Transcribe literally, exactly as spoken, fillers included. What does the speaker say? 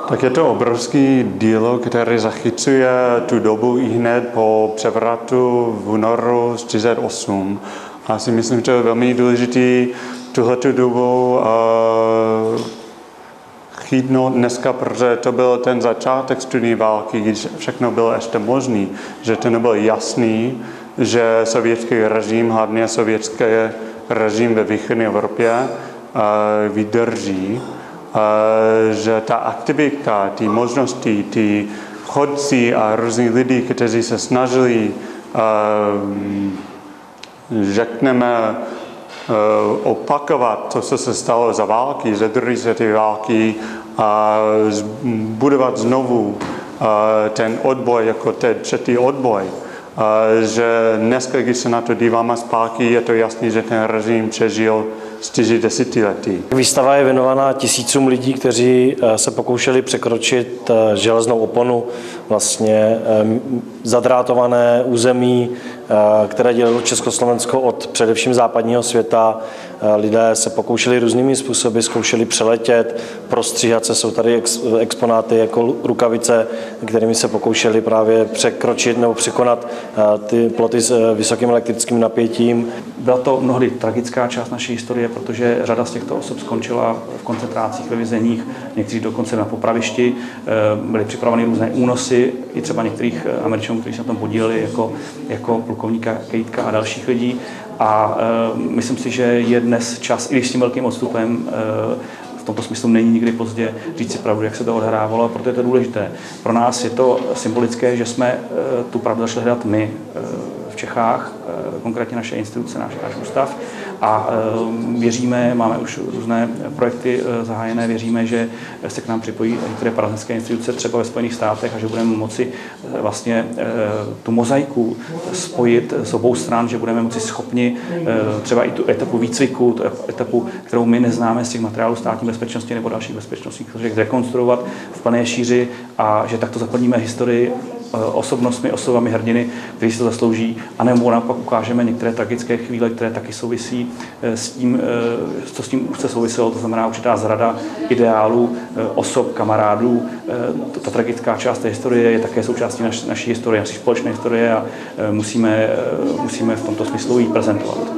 Tak je to obrovský dílo, které zachycuje tu dobu i hned po převratu v únoru třicet osm. A si myslím, že to je velmi důležité tuhletu dobu uh, chytnout dneska, protože to byl ten začátek studené války, když všechno bylo ještě možné, že to nebylo jasný, že sovětský režim, hlavně sovětský režim ve východní Evropě, uh, vydrží. Uh, že ta aktivita, ty možnosti, ty chodci a různí lidi, kteří se snažili, uh, řekneme, uh, opakovat to, co se stalo za války, za druhé světové války a budovat znovu uh, ten odboj jako ten třetí odboj. Uh, že dneska, když se na to díváme zpátky, je to jasný, že ten režim přežil čtyři desetiletí. Výstava je věnovaná tisícům lidí, kteří se pokoušeli překročit železnou oponu, vlastně zadrátované území, které dělilo Československo od především západního světa. Lidé se pokoušeli různými způsoby, zkoušeli přeletět, prostříhat se. Jsou tady exponáty jako rukavice, kterými se pokoušeli právě překročit nebo překonat ty ploty s vysokým elektrickým napětím. Byla to mnohdy tragická část naší historie, protože řada z těchto osob skončila v koncentrácích, ve vězeních, někteří dokonce na popravišti. Byly připraveny různé únosy, i třeba některých Američanů, kteří se na tom podíleli, jako, jako plukovníka Kejtka a dalších lidí. A e, myslím si, že je dnes čas, i když s tím velkým odstupem, e, v tomto smyslu není nikdy pozdě říct si pravdu, jak se to odhrávalo, a proto je to důležité. Pro nás je to symbolické, že jsme e, tu pravdu začali hledat my e, v Čechách, e, konkrétně naše instituce, náš, náš ústav. A e, věříme, máme už různé projekty e, zahájené, věříme, že se k nám připojí některé parazenské instituce třeba ve Spojených státech a že budeme moci e, vlastně e, tu mozaiku spojit z obou stran, že budeme moci schopni e, třeba i tu etapu výcviku, tu etapu, kterou my neznáme z těch materiálů státní bezpečnosti nebo dalších bezpečnostních složek, zrekonstruovat v plné šíři a že takto zaplníme historii osobnostmi, osobami hrdiny, kteří si to zaslouží, a nebo naopak ukážeme některé tragické chvíle, které taky souvisí s tím, co s tím úzce souviselo, to znamená určitá zrada ideálů, osob, kamarádů. Ta tragická část té historie je také součástí naš, naší historie, naší společné historie a musíme, musíme v tomto smyslu ji prezentovat.